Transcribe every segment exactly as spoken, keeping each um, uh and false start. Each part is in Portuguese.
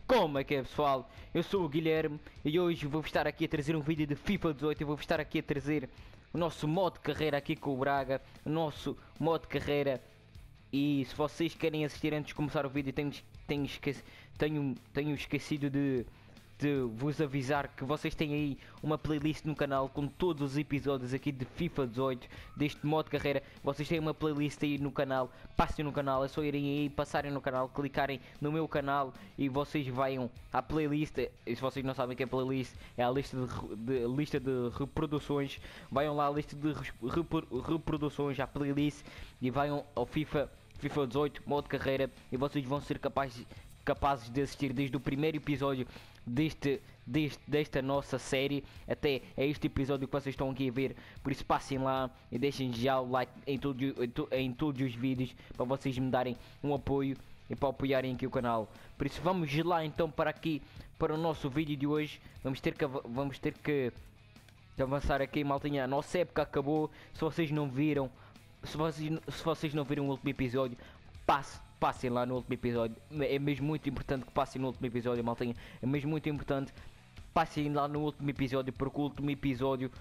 Como é que é, pessoal? Eu sou o Guilherme e hoje vou estar aqui a trazer um vídeo de FIFA dezoito. Eu vou estar aqui a trazer o nosso modo de carreira aqui com o Braga, o nosso modo de carreira. E se vocês querem assistir antes de começar o vídeo, tenho, tenho, esqueci, tenho, tenho esquecido de, de vos avisar que vocês têm aí uma playlist no canal com todos os episódios aqui de FIFA dezoito, deste modo de carreira. Vocês têm uma playlist aí no canal, passem no canal, é só irem aí, passarem no canal, clicarem no meu canal e vocês vão à playlist. E se vocês não sabem o que é playlist, é a lista de, de, lista de reproduções. Vão lá à lista de repro, reproduções, à playlist, e vão ao FIFA FIFA dezoito, modo de carreira, e vocês vão ser capazes, capazes de assistir desde o primeiro episódio deste, deste, desta nossa série até a este episódio que vocês estão aqui a ver. Por isso passem lá e deixem já o like em, todo, em, em todos os vídeos para vocês me darem um apoio e para apoiarem aqui o canal. Por isso vamos lá então para aqui, para o nosso vídeo de hoje. Vamos ter que, vamos ter que avançar aqui, maltinha. A nossa época acabou. Se vocês não viram, Se vocês, se vocês não viram o último episódio, passe, passem lá no último episódio. É mesmo muito importante que passem no último episódio, maltinha. É mesmo muito importante. Passem lá no último episódio, porque o último episódio,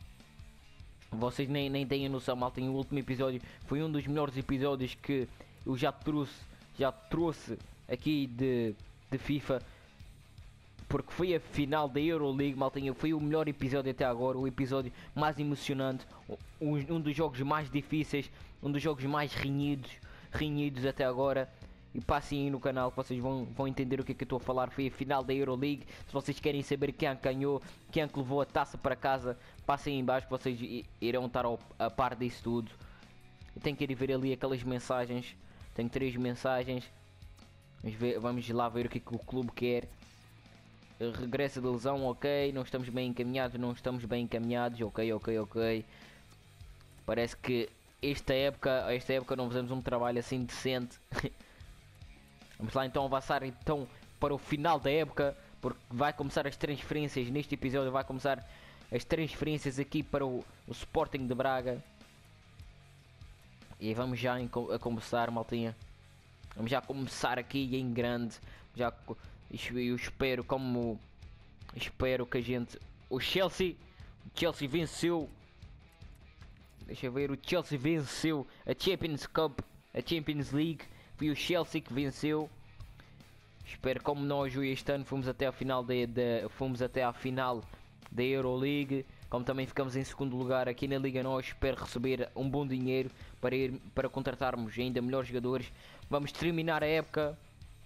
vocês nem, nem têm noção, maltinha. O último episódio foi um dos melhores episódios que eu já trouxe, já trouxe aqui de, de FIFA. Porque foi a final da Euroleague, maltinha. Foi o melhor episódio até agora, o episódio mais emocionante, um, um dos jogos mais difíceis, um dos jogos mais renhidos, renhidos até agora. E passem aí no canal que vocês vão, vão entender o que é que eu estou a falar. Foi a final da Euroleague. Se vocês querem saber quem é que ganhou, quem é que levou a taça para casa, passem aí em baixo que vocês irão estar ao, a par disso tudo. Eu tenho que ir ver ali aquelas mensagens. Tenho três mensagens. Vamos, ver, vamos lá ver o que é que o clube quer. Regressa de lesão, ok. Não estamos bem encaminhados, não estamos bem encaminhados, ok, ok, ok. Parece que esta época, esta época não fizemos um trabalho assim decente. Vamos lá então avançar então para o final da época, porque vai começar as transferências. Neste episódio vai começar as transferências aqui para o, o Sporting de Braga. E vamos já em, a começar, maltinha. Vamos já começar aqui em grande. Já eu espero como espero que a gente, o Chelsea, o Chelsea venceu. Deixa eu ver, o Chelsea venceu a Champions Cup, a Champions League. Foi o Chelsea que venceu. Espero como nós este ano fomos até a final da, da fomos até à final da Euroleague, como também ficamos em segundo lugar aqui na Liga Nós. Espero receber um bom dinheiro para ir para contratarmos ainda melhores jogadores. Vamos terminar a época.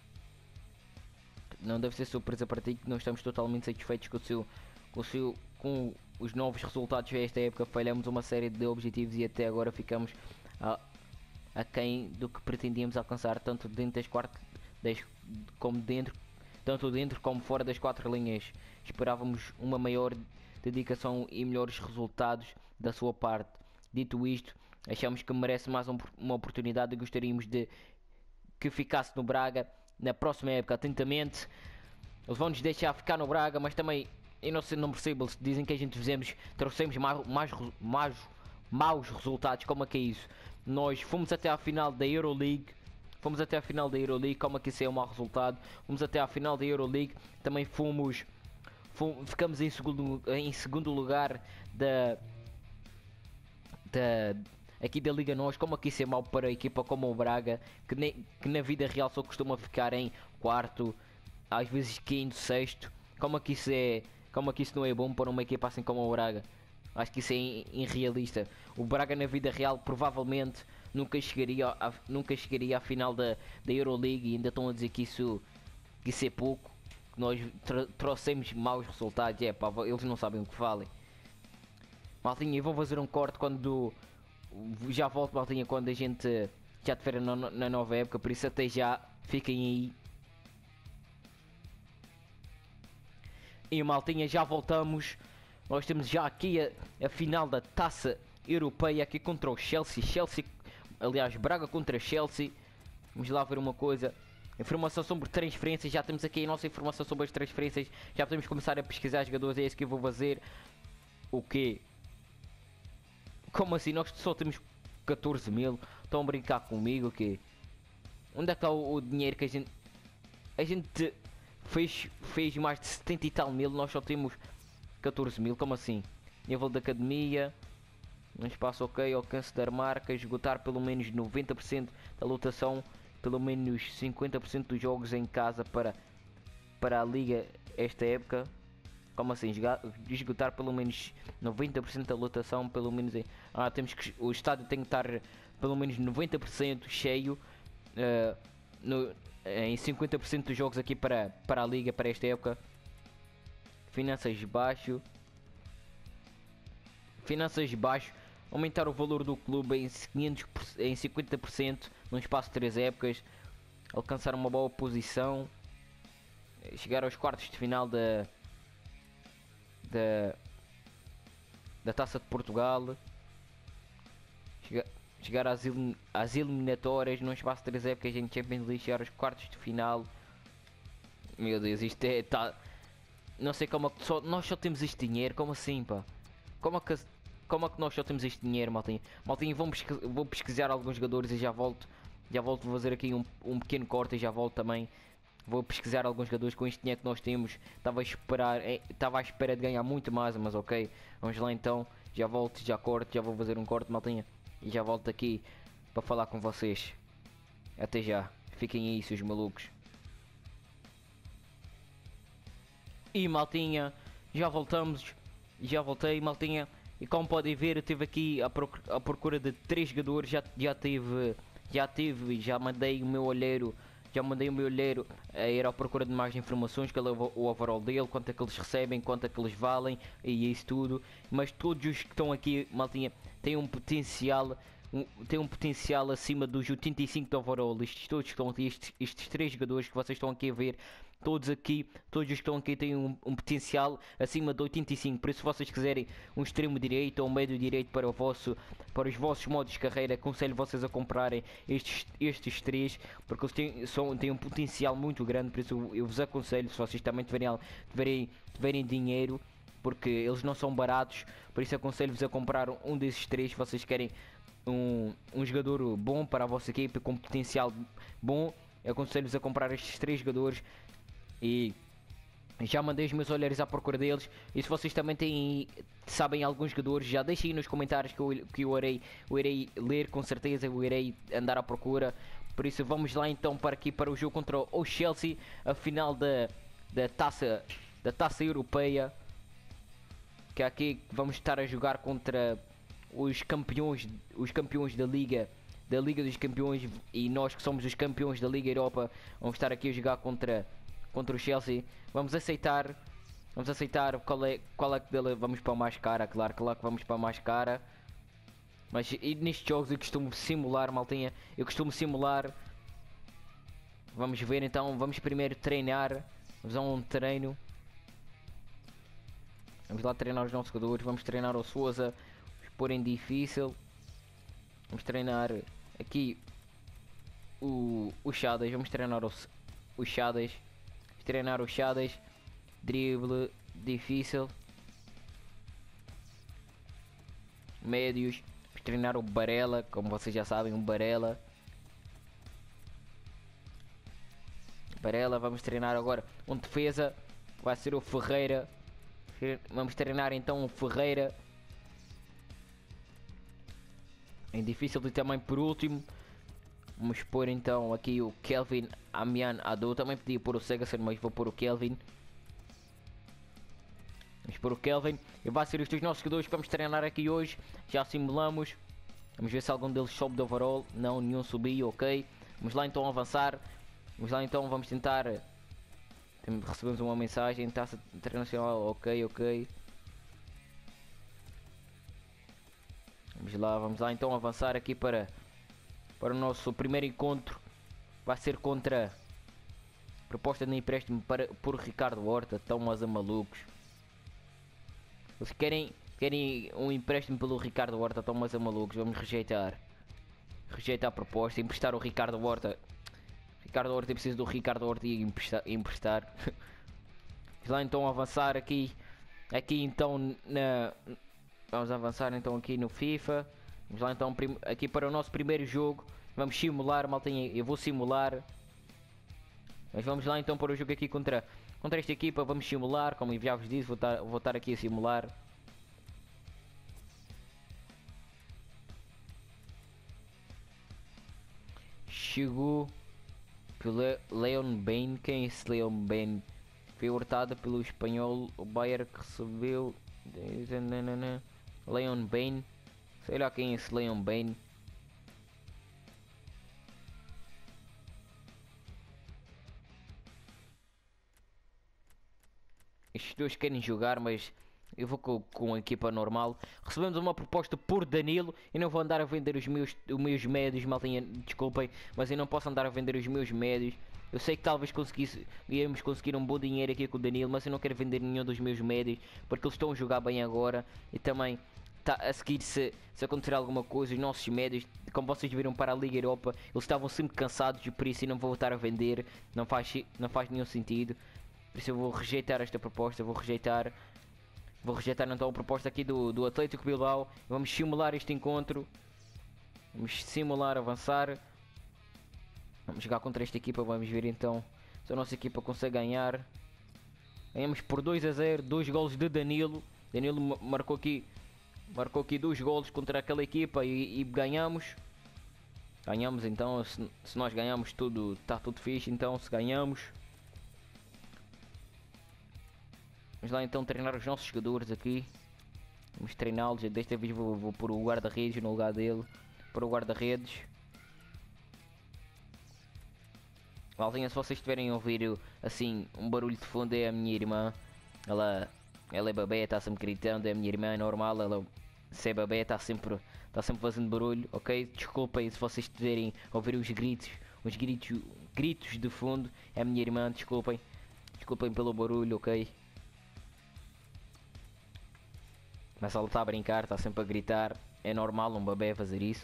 Não deve ser surpresa para ti que não estamos totalmente satisfeitos com o seu, com o seu, com os novos resultados desta época. Falhamos uma série de objetivos e até agora ficamos a, a quem do que pretendíamos alcançar, tanto dentro das quatro, das, como dentro, tanto dentro como fora das quatro linhas. Esperávamos uma maior dedicação e melhores resultados da sua parte. Dito isto, achamos que merece mais um, uma oportunidade e gostaríamos de que ficasse no Braga na próxima época atentamente. Eles vão nos deixar ficar no Braga, mas também eu não sei, não percebo. Eles dizem que a gente fizemos, trouxemos mais, mais, mais maus resultados. Como é que é isso? Nós fomos até à final da Euroleague. Fomos até à final da Euroleague. Como é que isso é um mau resultado? Fomos até à final da Euroleague. Também fomos, fomos ficamos em segundo, em segundo lugar da da aqui da Liga Nós. Como aqui isso é mau para a equipa como o Braga, que, nem, que na vida real só costuma ficar em quarto, às vezes quinto, sexto. Como aqui isso é, como aqui isso não é bom para uma equipa assim como o Braga. Acho que isso é irrealista. O Braga na vida real provavelmente nunca chegaria a, nunca chegaria à final da, da Euroleague, e ainda estão a dizer que isso, que isso é pouco, que nós trouxemos maus resultados. É pá, eles não sabem o que falem. Maltinha, e vou fazer um corte quando já volto, maltinha, quando a gente já estiver na, na nova época. Por isso até já, fiquem aí. E maltinha, já voltamos. Nós temos já aqui a, a final da Taça Europeia aqui contra o Chelsea. Chelsea, aliás, Braga contra Chelsea. Vamos lá ver uma coisa. Informação sobre transferências. Já temos aqui a nossa informação sobre as transferências. Já podemos começar a pesquisar jogadores. É isso que eu vou fazer. O quê? Como assim? Nós só temos catorze mil? Estão a brincar comigo? O quê? Onde é que está o, o dinheiro que a gente... A gente fez, fez mais de setenta e tal mil, nós só temos catorze mil, como assim? Nível da academia, um espaço ok, alcance da marca, esgotar pelo menos noventa por cento da lotação, pelo menos cinquenta por cento dos jogos em casa para, para a liga esta época. Como assim? Esgotar pelo menos noventa por cento da lotação, pelo menos em... Ah, temos que... O estádio tem que estar pelo menos noventa por cento cheio uh, no, em cinquenta por cento dos jogos aqui para, para a liga, para esta época. Finanças baixo. Finanças baixo. Aumentar o valor do clube em, quinhentos por cento, em cinquenta por cento num espaço de três épocas. Alcançar uma boa posição. Chegar aos quartos de final da... Da, da Taça de Portugal, chegar, chegar às, elim, às eliminatórias num espaço de três épocas em Champions League, chegar aos quartos de final. Meu Deus, isto é. Tá, não sei como é que só, nós só temos este dinheiro, como assim, pá? Como é que, como é que nós só temos este dinheiro, maltinho? Maltinho, vou, pesquisar, vou pesquisar alguns jogadores e já volto. Já volto a fazer aqui um, um pequeno corte e já volto também. Vou pesquisar alguns jogadores com este dinheiro que nós temos. Estava a esperar, estava à espera de ganhar muito mais, mas ok. Vamos lá então. Já volto, já corto, já vou fazer um corte, maltinha. E já volto aqui para falar com vocês. Até já. Fiquem aí, seus malucos. E maltinha, já voltamos. Já voltei, maltinha. E como podem ver, eu estive aqui à procura, à procura de três jogadores. Já, já tive, já tive, já mandei o meu olheiro. Já mandei o meu olheiro a ir à procura de mais informações, que é o overall dele, quanto é que eles recebem, quanto é que eles valem e isso tudo. Mas todos os que estão aqui, maltinha, têm um potencial, um, têm um potencial acima dos oitenta e cinco de overall. Estes todos que estão aqui, estes, estes três jogadores que vocês estão aqui a ver, todos aqui, todos os que estão aqui têm um, um potencial acima de oitenta e cinco. Por isso, se vocês quiserem um extremo direito ou um médio direito para o vosso, para os vossos modos de carreira, aconselho vocês a comprarem estes, estes três, porque eles têm, são, têm um potencial muito grande. Por isso eu, eu vos aconselho, se vocês também tiverem, tiverem, tiverem dinheiro, porque eles não são baratos, por isso aconselho-vos a comprar um desses três se vocês querem um, um jogador bom para a vossa equipe com potencial bom. Aconselho-vos a comprar estes três jogadores. E já mandei os meus olhares à procura deles. E se vocês também têm, sabem alguns jogadores, já deixem aí nos comentários que eu, que eu, irei, eu irei ler com certeza. Eu irei andar à procura. Por isso vamos lá então para aqui para o jogo contra o Chelsea, a final da, da, taça, da taça europeia. Que aqui vamos estar a jogar contra os campeões, os campeões da Liga, da Liga dos Campeões. E nós que somos os campeões da Liga Europa, vamos estar aqui a jogar contra... contra o Chelsea. Vamos aceitar. Vamos aceitar qual é, qual é que dele. Vamos para a mais cara, claro, claro que vamos para a mais cara. Mas e nestes jogos eu costumo simular, maltinha. Eu costumo simular. Vamos ver então, vamos primeiro treinar. Vamos a um treino. Vamos lá treinar os nossos jogadores. Vamos treinar o Sousa. Vamos pôr em difícil. Vamos treinar aqui o, o Shadows. Vamos treinar o, o Shadows. Treinar o Shadows, drible, difícil, médios, treinar o Barella, como vocês já sabem, um Barella, Barella, vamos treinar agora um defesa, vai ser o Ferreira, vamos treinar então o Ferreira, em difícil e também por último. Vamos pôr então aqui o Kelvin Amian Ado. Também podia pôr o Segason, mas vou pôr o Kelvin. Vamos pôr o Kelvin. E vai ser os dois nossos jogadores que vamos treinar aqui hoje. Já simulamos. Vamos ver se algum deles sobe do overall. Não, nenhum subiu, ok. Vamos lá então avançar. Vamos lá então, vamos tentar. Recebemos uma mensagem. Taça internacional, ok, ok. Vamos lá, vamos lá então avançar aqui para... Para o nosso primeiro encontro. Vai ser contra... Proposta de empréstimo para, por Ricardo Horta. Estão mas a malucos. Eles querem, querem um empréstimo pelo Ricardo Horta. Estão mas a malucos. Vamos rejeitar. Rejeitar a proposta. Emprestar o Ricardo Horta. Ricardo Horta, precisa do Ricardo Horta e emprestar. emprestar. Vamos lá então avançar aqui. Aqui então na... Vamos avançar então aqui no FIFA. Vamos lá então aqui para o nosso primeiro jogo. Vamos simular, maltinha. Eu vou simular. Mas vamos lá então para o jogo aqui contra Contra esta equipa vamos simular, como eu já vos disse, vou estar, vou estar aqui a simular. Chegou pelo Leon Bain. Quem é esse Leon Bain? Foi hurtada pelo espanhol. O Bayern que recebeu. Leon Bain. Sei lá quem é esse Leon Bain. Estes dois querem jogar, mas eu vou com, com a equipa normal. Recebemos uma proposta por Danilo. Eu não vou andar a vender os meus, os meus médios, maltinha, desculpem, mas eu não posso andar a vender os meus médios. Eu sei que talvez conseguisse, íamos conseguir um bom dinheiro aqui com o Danilo, mas eu não quero vender nenhum dos meus médios, porque eles estão a jogar bem agora. E também, tá, a seguir, se, se acontecer alguma coisa, os nossos médios, como vocês viram para a Liga Europa, eles estavam sempre cansados, e por isso eu não vou voltar a vender. Não faz, não faz nenhum sentido. Por isso eu vou rejeitar esta proposta, vou rejeitar. Vou rejeitar então a proposta aqui do, do Atlético Bilbao. Vamos simular este encontro. Vamos simular, avançar. Vamos jogar contra esta equipa, vamos ver então se a nossa equipa consegue ganhar. Ganhamos por dois a zero, dois golos de Danilo. Danilo marcou aqui, marcou aqui dois golos contra aquela equipa e, e ganhamos. Ganhamos então, se, se nós ganhamos tudo, está tudo fixe então, se ganhamos. Vamos lá então treinar os nossos jogadores aqui. Vamos treiná-los. Desta vez vou, vou pôr o guarda-redes no lugar dele. Pôr o guarda-redes. Malzinha, se vocês estiverem a ouvir assim um barulho de fundo, é a minha irmã. Ela, ela é babé, está sempre gritando. É a minha irmã, é normal. Ela, se é babé, está sempre, está sempre fazendo barulho, ok? Desculpem se vocês estiverem a ouvir os gritos. Os gritos, gritos de fundo. É a minha irmã, desculpem. Desculpem pelo barulho, ok? Mas ela está a brincar, está sempre a gritar. É normal um bebê fazer isso.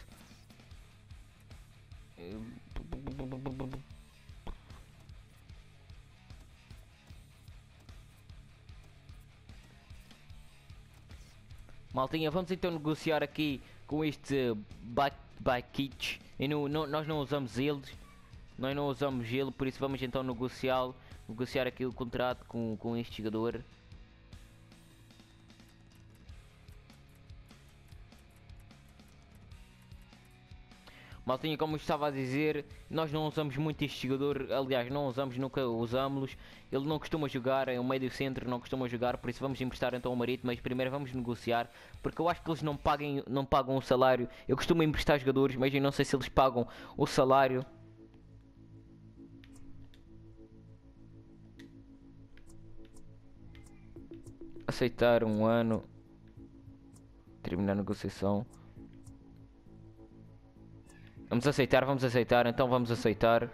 Maltinha, vamos então negociar aqui com este Bakic. E não, não, nós não usamos eles. Nós não usamos ele, por isso vamos então negociá-lo. Negociar aqui o contrato com, com este jogador. Maltinha, como eu estava a dizer, nós não usamos muito este jogador, aliás, não usamos, nunca usamos-los. Ele não costuma jogar, é um médio centro, não costuma jogar, por isso vamos emprestar então ao Marítimo, mas primeiro vamos negociar, porque eu acho que eles não, paguem, não pagam o salário. Eu costumo emprestar jogadores, mas eu não sei se eles pagam o salário. Aceitar um ano, terminar a negociação. Vamos aceitar, vamos aceitar, então vamos aceitar.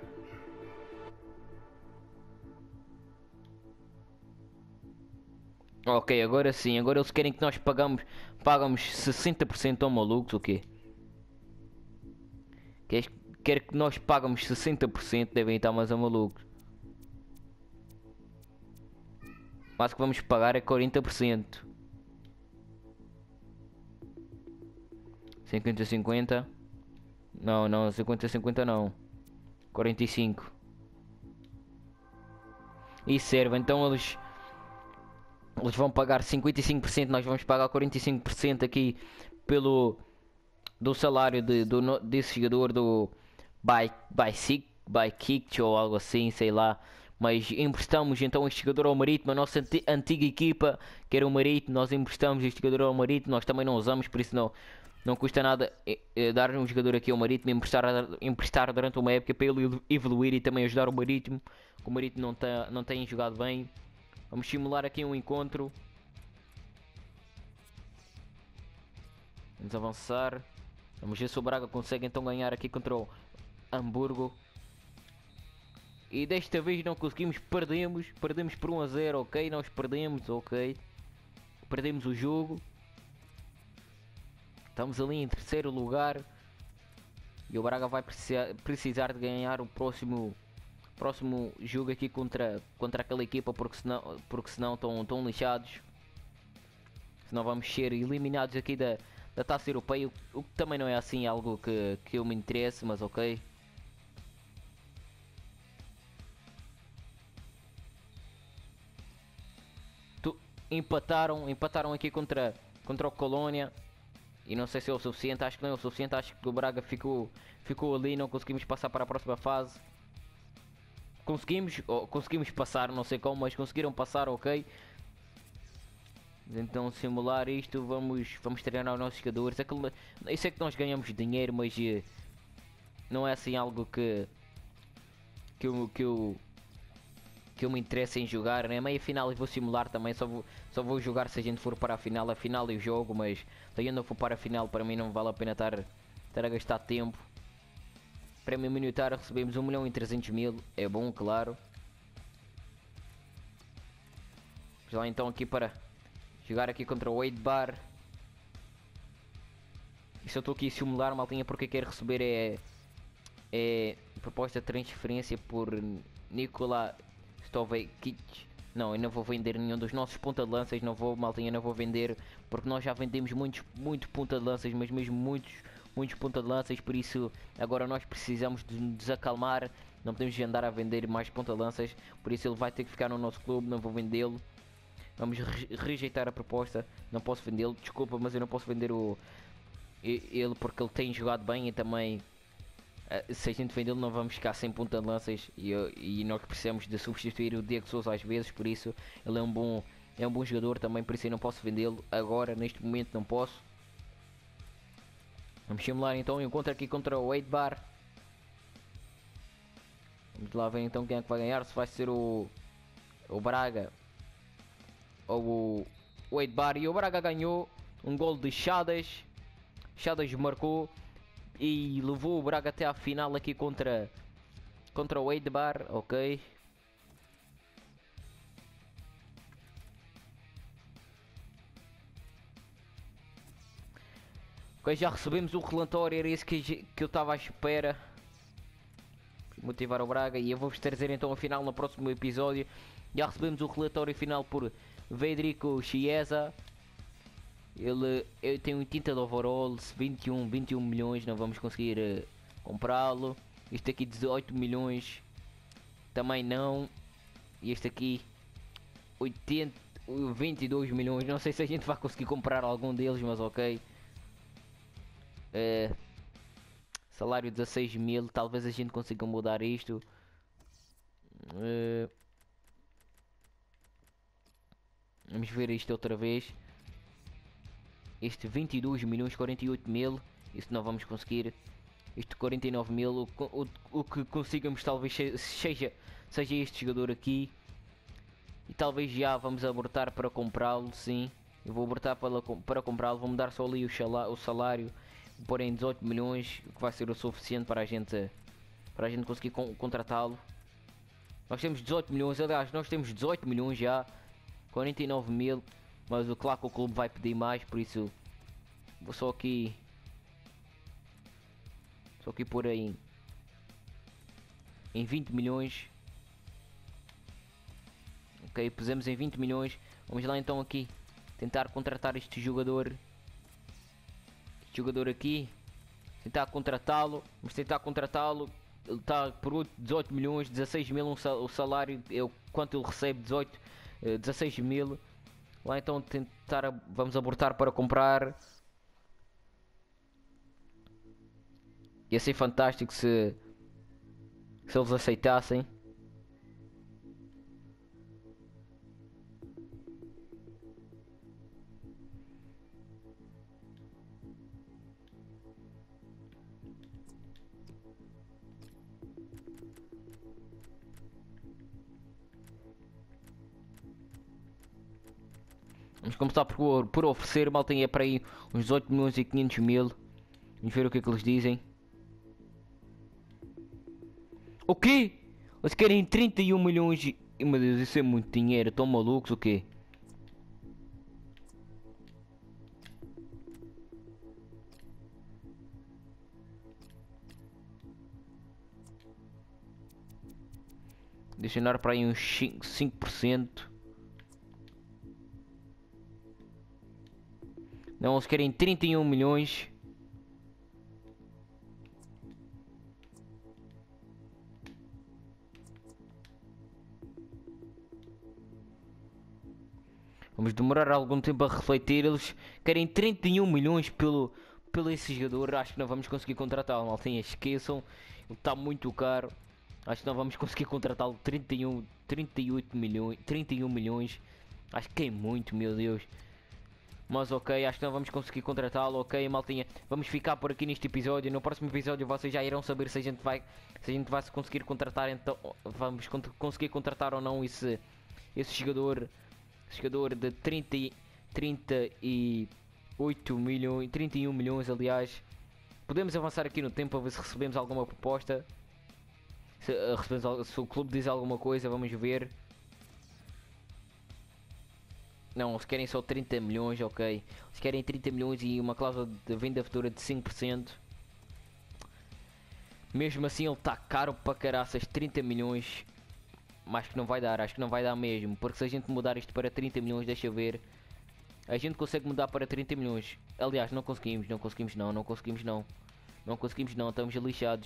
Ok, agora sim, agora eles querem que nós pagamos, pagamos sessenta por cento ao malucos, o quê? Quer, quer que nós pagamos sessenta por cento, devem estar mais a malucos. Mas o que vamos pagar é quarenta por cento. cinquenta a cinquenta. Não, não, cinquenta a cinquenta não. quarenta e cinco. E serve, então eles eles vão pagar cinquenta e cinco por cento, nós vamos pagar quarenta e cinco por cento aqui pelo do salário de, do, desse jogador do by, by, by Kick ou algo assim, sei lá. Mas emprestamos então este jogador ao Marítimo, a nossa anti antiga equipa, que era o Marítimo, nós emprestamos este jogador ao Marítimo, nós também não usamos, por isso não, não custa nada eh, eh, dar um jogador aqui ao Marítimo, emprestar, emprestar durante uma época para ele evoluir e também ajudar o Marítimo, que o Marítimo não, tá, não tem jogado bem. Vamos simular aqui um encontro. Vamos avançar. Vamos ver se o Braga consegue então ganhar aqui contra o Hamburgo. E desta vez não conseguimos, perdemos. Perdemos por um a zero, ok? Nós perdemos, ok. Perdemos o jogo. Estamos ali em terceiro lugar. E o Braga vai precisar, precisar de ganhar o próximo, próximo jogo aqui contra, contra aquela equipa. Porque senão, porque senão estão, estão lixados. Senão vamos ser eliminados aqui da, da Taça Europeia. O, o que também não é assim algo que, que eu me interesse, mas ok. empataram, empataram aqui contra, contra o Colónia. E não sei se é o suficiente, acho que não é o suficiente, acho que o Braga ficou, ficou ali, não conseguimos passar para a próxima fase. Conseguimos, oh, conseguimos passar, não sei como, mas conseguiram passar, ok. Então simular isto, vamos, vamos treinar os nossos jogadores. Aquele, eu sei que nós ganhamos dinheiro, mas eh, não é assim algo que que eu, que eu que eu me interessa em jogar, né? Meia final eu vou simular também, só vou, só vou jogar se a gente for para a final. A final eu jogo, mas se a gente não for para a final, para mim não vale a pena estar, estar a gastar tempo. Prémio militar recebemos um milhão e trezentos mil, é bom, claro. Vamos lá então aqui para jogar aqui contra o eight bar. E se eu estou aqui a simular, maltinha, porque quero receber é, é proposta de transferência por Nikola Stovekic. Não, eu não vou vender nenhum dos nossos ponta de lanças, não vou, maltinha, não vou vender, porque nós já vendemos muitos, muitos ponta de lanças, mas mesmo muitos, muitos ponta de lanças, por isso agora nós precisamos de nos acalmar, não podemos andar a vender mais ponta de lanças, por isso ele vai ter que ficar no nosso clube, não vou vendê-lo. Vamos re rejeitar a proposta, não posso vendê-lo, desculpa, mas eu não posso vender o ele porque ele tem jogado bem e também se a gente vendê-lo não vamos ficar sem ponta de lanças e, e nós precisamos de substituir o Diego Sousa às vezes, por isso ele é um bom, é um bom jogador também, por isso eu não posso vendê-lo agora, neste momento não posso. Vamos simular então o encontro aqui contra o eight bar. Vamos lá ver então quem é que vai ganhar, se vai ser o, o Braga ou o, o eight bar. E o Braga ganhou um gol de Chadas. Chadas marcou e levou o Braga até à final aqui contra contra o eight bar, ok. Ok, já recebemos o relatório, era isso que, que eu estava à espera. Motivar o Braga e eu vou-vos trazer então a final no próximo episódio. Já recebemos o relatório final por Federico Chiesa. Ele, ele tem oitenta de overall, vinte e um, vinte e um milhões, não vamos conseguir uh, comprá-lo. Este aqui dezoito milhões, também não. E este aqui oitenta, vinte e dois milhões, não sei se a gente vai conseguir comprar algum deles, mas ok. Uh, salário dezasseis mil, talvez a gente consiga mudar isto. Uh, vamos ver isto outra vez. Este vinte e dois milhões, quarenta e oito mil, isso não vamos conseguir. Este quarenta e nove mil, o, o, o que consigamos talvez seja, seja este jogador aqui. E talvez já vamos abortar para comprá-lo, sim. Eu vou abortar para, para comprá-lo, vou mudar só ali o, chala, o salário. Vou pôr em dezoito milhões, o que vai ser o suficiente para a gente, para a gente conseguir con contratá-lo. Nós temos dezoito milhões, aliás, nós temos dezoito milhões já. quarenta e nove mil. Mas o claro que o clube vai pedir mais, por isso vou só aqui só aqui por aí em vinte milhões. Ok, pusemos em vinte milhões. Vamos lá então aqui tentar contratar este jogador. Este jogador aqui. Tentar contratá-lo. Vamos tentar contratá-lo. Ele está por dezoito milhões, dezasseis mil um sal o salário. Eu, quanto ele recebe? dezoito, dezasseis mil. Lá então tentar, vamos abortar para comprar. Ia ser fantástico se, se eles aceitassem. Vamos começar por, por oferecer, mal tem para aí uns dezoito milhões e quinhentos mil. Vamos ver o que é que eles dizem. O quê? Eles querem trinta e um milhões e... Meu Deus, isso é muito dinheiro, estão malucos o quê? Deixa eu dar para aí uns cinco por cento. Não, eles querem trinta e um milhões. Vamos demorar algum tempo a refletir. Eles querem trinta e um milhões pelo, pelo esse jogador. Acho que não vamos conseguir contratá-lo, maltinha. Esqueçam. Ele está muito caro. Acho que não vamos conseguir contratá-lo. trinta e um, trinta e oito milhões. trinta e um milhões. Acho que é muito, meu Deus. Mas ok, acho que não vamos conseguir contratá-lo. Ok, maltinha. Vamos ficar por aqui neste episódio. No próximo episódio vocês já irão saber se a gente vai, se a gente vai se conseguir contratar. Então vamos conseguir contratar ou não esse, esse jogador. Jogador de trinta, trinta e oito milhões, trinta e um milhões, aliás. Podemos avançar aqui no tempo a ver se recebemos alguma proposta. Se, uh, recebemos, se o clube diz alguma coisa, vamos ver. Não, eles querem só trinta milhões, ok. Eles querem trinta milhões e uma cláusula de venda futura de cinco por cento. Mesmo assim ele está caro para caraças, trinta milhões. Mas que não vai dar, acho que não vai dar mesmo. Porque se a gente mudar isto para trinta milhões, deixa eu ver. A gente consegue mudar para trinta milhões. Aliás, não conseguimos, não conseguimos não, não conseguimos não. Não conseguimos não, estamos lixados.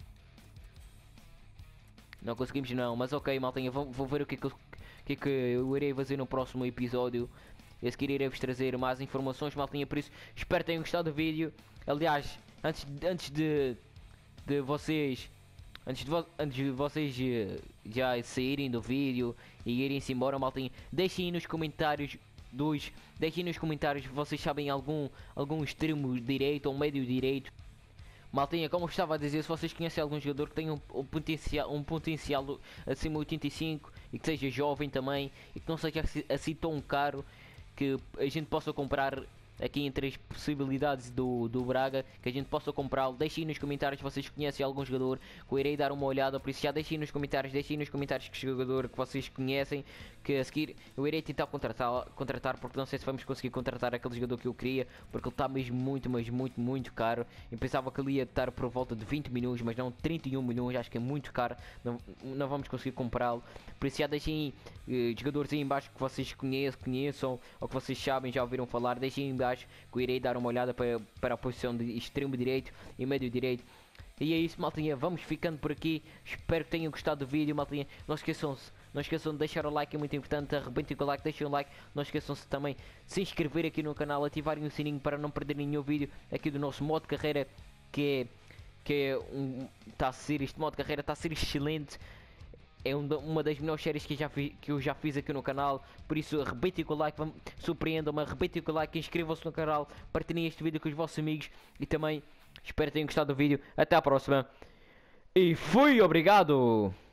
Não conseguimos não, mas ok, maltinha, vou, vou ver o que é que, eu, que é que eu irei fazer no próximo episódio. A seguir irei-vos trazer mais informações, maltinha, por isso espero que tenham gostado do vídeo. Aliás, antes, antes de, de vocês... Antes de, vo antes de vocês uh, já saírem do vídeo e irem-se embora, maltinha, deixem aí nos comentários dos, deixem nos comentários se vocês sabem algum, algum extremo direito ou médio direito. Maltinha, como eu estava a dizer, se vocês conhecem algum jogador que tenha um, um potencial, um potencial acima de oitenta e cinco e que seja jovem também e que não seja assim, assim tão caro, que a gente possa comprar aqui entre as possibilidades do, do Braga, que a gente possa comprá-lo. Deixem aí nos comentários se vocês conhecem algum jogador, que eu irei dar uma olhada, por isso já deixem aí nos comentários, deixem aí nos comentários que jogador que vocês conhecem, que a seguir eu irei tentar contratar, contratar, porque não sei se vamos conseguir contratar aquele jogador que eu queria, porque ele está mesmo muito, mas muito, muito caro. Eu pensava que ele ia estar por volta de vinte milhões, mas não, trinta e um milhões, acho que é muito caro, não, não vamos conseguir comprá-lo. Por isso já deixem aí, uh, jogadores aí em baixo que vocês conheçam, conheçam, ou que vocês sabem, já ouviram falar, deixem aí em baixo, que eu irei dar uma olhada para, para a posição de extremo direito e médio direito. E é isso, maltinha, vamos ficando por aqui. Espero que tenham gostado do vídeo, maltinha. Não esqueçam-se, não esqueçam de deixar o like, é muito importante. Arrebentem com o like, deixem o like. Não esqueçam-se também de se inscrever aqui no canal, ativarem o sininho para não perderem nenhum vídeo aqui do nosso modo de carreira, que é, que é um, está a ser, este modo de carreira está a ser excelente. É um, uma das melhores séries que, já fi, que eu já fiz aqui no canal. Por isso arrebentem com o like, surpreendam-me, arrebentem com o like, inscrevam-se no canal, partilhem este vídeo com os vossos amigos. E também espero que tenham gostado do vídeo. Até à próxima. E fui, obrigado!